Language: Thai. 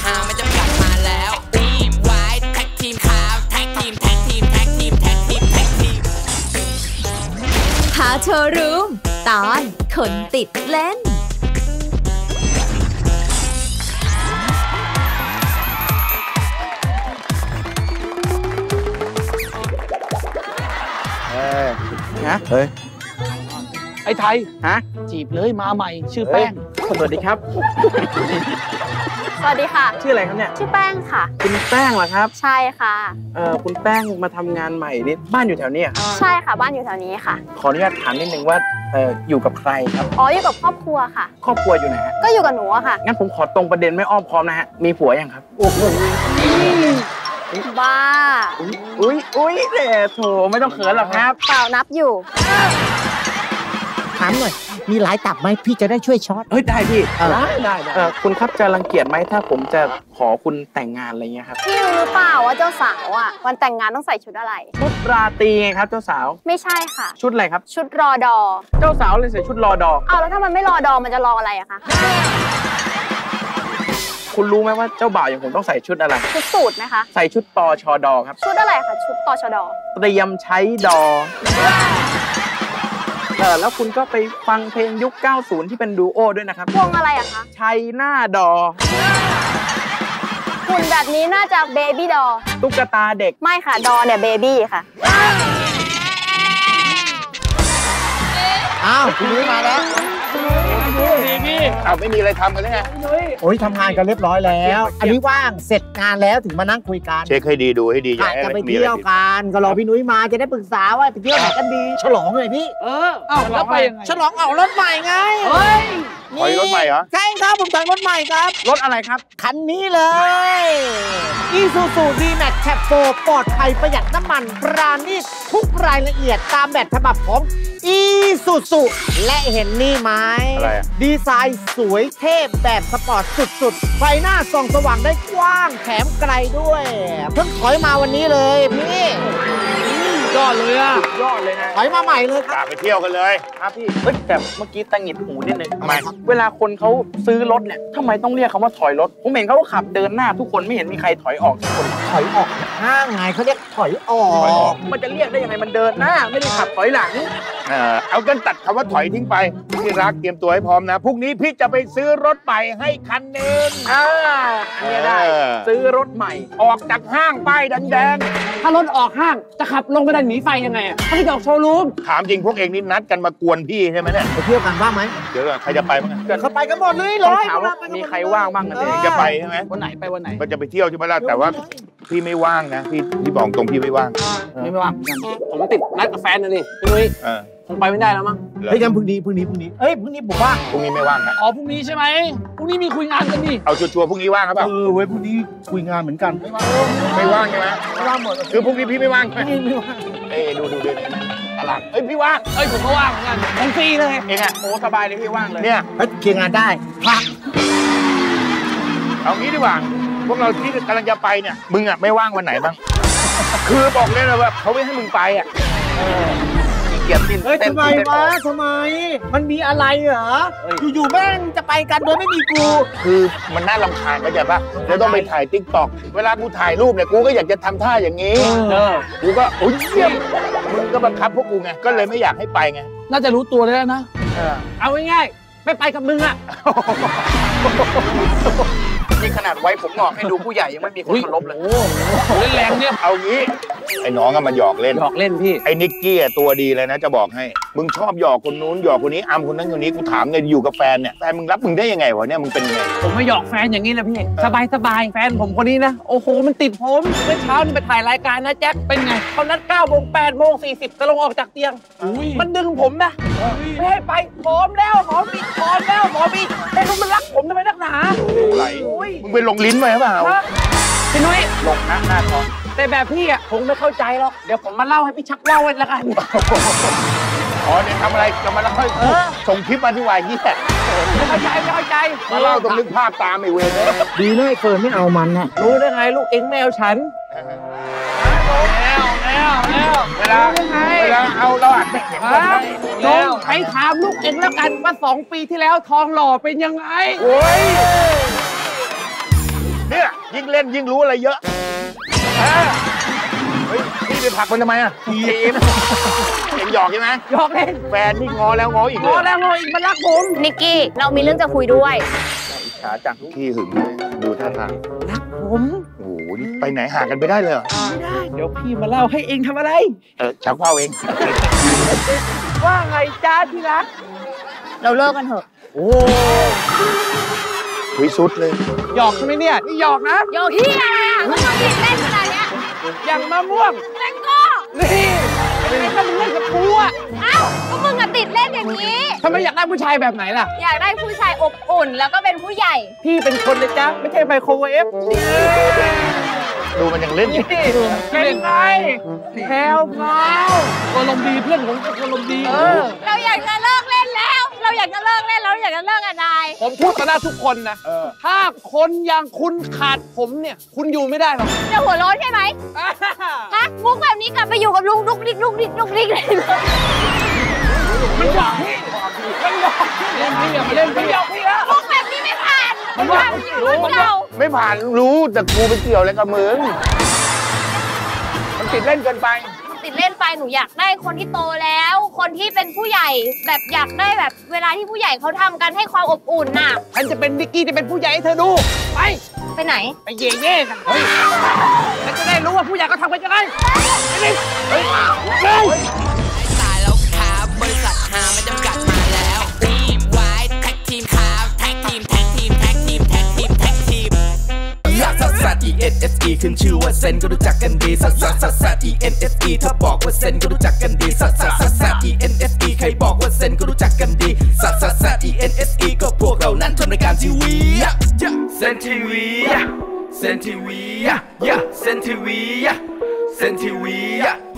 หาไม่จำกัดมาแล้วทีมไว้แท็กทีมขาวแท็กทีมแท็กทีมแท็กทีมแท็กทีมแท็กทีมพาโชว์รูมตอนคนติดเล่นฮะเฮ้ยไอ้ไทยฮะจีบเลยมาใหม่ชื่อแป้งสวัสดีครับสวัสดีค่ะชื่ออะไรครับเนี่ยชื่อแป้งค่ะคุณแป้งเหรอครับใช่ค่ะคุณแป้งมาทำงานใหม่นี่บ้านอยู่แถวนี้ใช่ค่ะบ้านอยู่แถวนี้ค่ะขออนุญาตถามนิดนึงว่าอยู่กับใครครับอ๋ออยู่กับครอบครัวค่ะครอบครัวอยู่ไหนฮะก็อยู่กับหนูอะค่ะงั้นผมขอตรงประเด็นไม่อ้อมค้อมนะฮะมีผัวยังครับโอ้โหบ้าอุ้ยเด็ดโถไม่ต้องเขินหรอกครับเปล่านับอยู่ถามหน่อยมีหลายตับไหมพี่จะได้ช่วยช็อตได้พี่ได้คุณครับจะรังเกียจไหมถ้าผมจะขอคุณแต่งงานอะไรเงี้ยครับพี่รู้หรือเปล่าว่าเจ้าสาวอ่ะวันแต่งงานต้องใส่ชุดอะไรชุดราตรีไงครับเจ้าสาวไม่ใช่ค่ะชุดอะไรครับชุดรอดอเจ้าสาวเลยใส่ชุดรอดออ้าวแล้วถ้ามันไม่รอดอมันจะรออะไรอะคะคุณรู้ไหมว่าเจ้าบ่าวอย่างผมต้องใส่ชุดอะไรชุดสูทไหมคะใส่ชุดตชดครับชุดอะไรคะชุดตชดเตรียมใช้ดอแล้วคุณก็ไปฟังเพลงยุค 90 ที่เป็นดูโอด้วยนะครับวงอะไรอะคะชัยหน้าดอหุ่นแบบนี้น่าจะเบบี้ดอตุ๊กตาเด็กไม่ค่ะดอเนี่ยเบบี้ค่ะอ้าวคุณนุ้ยมาแล้วดีพี่ไม่มีอะไรทำกันเลยไงโอ้ยทำงานกันเรียบร้อยแล้วอันนี้ว่างเสร็จงานแล้วถึงมานั่งคุยกันเช็คให้ดีดูให้ดีอย่าจะไปเที่ยวกันก็รอพี่นุ้ยมาจะได้ปรึกษาว่าไปเที่ยวไหนกันดีฉลองเลยพี่แล้วไปยังไงฉลองเอารถใหม่ไงเฮ้ยถอยรถใหม่เหรอใช่ครับผมสั่งรถใหม่ครับรถอะไรครับคันนี้เลย Isuzu D-Max Cap 4ปลอดภัยประหยัดน้ำมันปราณีตทุกรายละเอียดตามแบบฉบับของIsuzu และเห็นนี่ไหมดีไซน์สวยเทพแบบสปอร์ตสุดๆไฟหน้าส่องสว่างได้กว้างแถมไกลด้วยเพิ่งถอยมาวันนี้เลยพี่ยอดเลยอะยอดเลยนะถอยมาใหม่เลยครับไปเที่ยวกันเลยครับพี่แต่เมื่อกี้ตังหงิดหูนิดนึงทำไมเวลาคนเขาซื้อรถเนี่ยทำไมต้องเรียกคำว่าถอยรถผมเห็นเขาขับเดินหน้าทุกคนไม่เห็นมีใครถอยออกทุกคนถอยออกห้างไงเขาเรียกถอยออกมันจะเรียกได้ยังไงมันเดินหน้าไม่ได้ขับถอยหลังเอากันตัดคำว่าถอยทิ้งไปพี่รักเตรียมตัวให้พร้อมนะพรุ่งนี้พี่จะไปซื้อรถใหม่ให้คันนึงอันนี้ได้ซื้อรถใหม่ออกจากห้างป้ายแดงถ้ารถออกห้างจะขับลงกระดานหนีไฟยังไงอ่ะถ้าพี่ออกโชว์รูมถามจริงพวกเองนี่นัดกันมากวนพี่ใช่ไหมเนี่ยไปเที่ยวกันบ้างไหมเดี๋ยวใครจะไปบ้างเขาไปกันหมดเลยร้อยมีใครว่างบ้างกันเองจะไปใช่ไหมวันไหนไปวันไหนก็จะไปเที่ยวใช่ไหมล่ะแต่ว่าพี่ไม่ว่างนะพี่บอกตรงพี่ไม่ว่างไม่ว่างผมติดนัดกับแฟนนะนี่พี่นุ้ยคงไปไม่ได้แล้วมั้งเฮ้ยกันพรุ่งนี้เฮ้ยพรุ่งนี้ผมว่างพรุ่งนี้ไม่ว่างนะอ๋อพรุ่งนี้ใช่ไหมพรุ่งนี้มีคุยงานกันนี่เอาชัวร์พรุ่งนี้ว่างครับเว้ยพรุ่งนี้คุยงานเหมือนกันไม่ว่างใช่ไหมไม่ว่างหมดคือพรุ่งนี้พี่ไม่ว่างไม่ว่างดูตลาดพี่ว่างผมก็ว่างเหมือนกันผมฟรีเลยเองอ่ะโอ้สบายเลยพี่ว่างเลยเนี่ยเคลียร์งานได้พักเอางี้ดีกว่าพวกเราที่กำลังจะไปเนี่ยมึงอ่ะไม่ว่างวันไหนบ้างคือบอกเลยนะว่าเขาไม่ให้มึงไปอ่ะเกียรติทำไมวะทำไมมันมีอะไรเหรออยู่ๆแม่งจะไปกันโดยไม่มีกูคือมันน่ารำคาญเข้าใจปะแล้วต้องไปถ่ายติ๊กต็อกเวลากูถ่ายรูปเนี่ยกูก็อยากจะทำท่าอย่างนี้กูก็โอ้ยเยี่ยมมึงก็บังคับพวกกูไงก็เลยไม่อยากให้ไปไงน่าจะรู้ตัวแล้วนะเอาง่ายๆไม่ไปกับมึงอ่ะนี่ขนาดไว้ผมงอกให้ดูผู้ใหญ่ยังไม่มีคนเคารพเลยโอ้เล่นแรงเนี่ยเอางี้ไอ้น้องมันหยอกเล่นพี่ไอ้นิกกี้ตัวดีเลยนะจะบอกให้มึงชอบหยอกคนนู้นหยอกคนนี้อัมคนนั้นคนนี้กูถามเนี่ยอยู่กับแฟนเนี่ยแฟนมึงรับมึงได้ยังไงวะเนี่ยมึงเป็นยังไงผมไม่หยอกแฟนอย่างนี้นะพี่สบายแฟนผมคนนี้นะโอ้โหมันติดผมเมื่อเช้านี่ไปถ่ายรายการนะแจ็คเป็นไงเขานัด9 โมง 8 โมง 40จะลงออกจากเตียงมันดึงผมนะไม่ให้ไปหอมแล้วหอมอีกแต่มันรักผมทำไมนักหนาไหลมึงไปลงลิ้นไปหรือเปล่าพี่นุ้ยลงหน้าท้องแต่แบบพี่อ่ะคงไม่เข้าใจหรอกเดี๋ยวผมมาเล่าให้พี่ชักเล่าไว้แล้วกันเนี่ยทำอะไรจะมาเล่าให้ส่งคลิปมาที่วายยี่แหละไม่เข้าใจมาเล่าต้องนึกภาพตามไอ้เวรเลยดีนะไอ้เฟิร์นไม่เอามันนะรู้ได้ไงลูกเอ็งแมวฉันแล้วเวลาเอาเราอัดไม่เห็นน้องไปถามลูกเอ็งแล้วกันว่า2 ปีที่แล้วทองหล่อเป็นยังไงโอ้ยนี่ยิ่งเล่นยิ่งรู้อะไรเยอะเฮ้ยพี่ไปผลักมันทำไมอ่ะทีมเอ็งหยอกใช่ไหมหยอกเล่นแฟนนี่งอแล้วงออีกงอแล้วงออีกมันรักผมนิกกี้ เรามีเรื่องจะคุยด้วยขาจังขี้หึงดูท่าทางรักผมโอ้โหนี่ไปไหนห่างกันไปได้เลยเหรอไม่ได้เดี๋ยวพี่มาเล่าให้เองทำอะไรชักเป้าเองว่าไงจ้าที่รักเราเลิกกันเถอะโอ้คุยสุดเลยหยอกใช่ไหมเนี่ยนี่หยอกนะโยที่อะไรอ่ะก็มาผิดเล่นขนาดเนี้ยอย่างมะม่วงแตงโก้นี่เป็นไงก็มึงเล่นกับกูอะเอ้าก็มึงอะติดเล่นอย่างนี้ทำไมอยากได้ผู้ชายแบบไหนล่ะอยากได้ผู้ชายอบอุ่นแล้วก็เป็นผู้ใหญ่พี่เป็นคนเลยจ้าไม่ใช่ไมโครเวฟดูมันยังเล่นอยู่นี่เป็นไงแพลวพราวอารมณ์ดีเพื่อนผมก็อารมณ์ดีเราอยากจะเลิกเล่นแล้ว เราอยากจะเลิกเล่นแล้วเราอยากจะเลิกกับนายผมพูดต่อหน้าทุกคนนะถ้าคนอย่างคุณขาดผมเนี่ย คุณอยู่ไม่ได้หรอกจะหัวร้อนใช่ไหมฮะมุกแบบนี้กลับไปอยู่กับลุงลุกนิกลุกนิกลุกนิกเลยเหรอมันหยอกพี่มันหยอกเล่นพี่อย่ามาเล่นพี่หยอกพี่แล้วมุกแบบนี้ไม่ผ่านมันผ่านอยู่รุ่นเก่าไม่ผ่านรู้แต่กูไปเกี่ยวอะไรกับมึงมันติดเล่นเกินไปติดเล่นไปหนูอยากได้คนที่โตแล้ว คนที่เป็นผู้ใหญ่แบบอยากได้แบบเวลาที่ผู้ใหญ่เขาทำกันให้ความอบอุ่นน่ะฉันจะเป็นนิกกี้ที่เป็นผู้ใหญ่ให้เธอดูไปไปไหนไปเย่ๆกันเฮ้ยฉันจะได้รู้ว่าผู้ใหญ่เขาทำกันยังไงไปดิเฮ้ยตายแล้วครับบริษัทหาไม่จำกัดมาแล้วทีมไว้แท็กทีมครับแท็กทีมแท็กทีมแท็กทีมแท็กทีมแท็กทีมลักซัสซัส E N S E ขึ้นชื่อว่าเซนก็รู้จักกันดีซัสซัสซัสซัส E N S E ถ้าบอกว่าเซนก็รู้จักกันดีซัสซัสซัสซัส E N S E ใครบอกว่าเซนก็รู้จักกันดีซัสซัสซัส E N S E ก็พวกเรานั้นทำรายการทีวีเซนทีวีเซนทีวีเซนทีวีเซนทีวี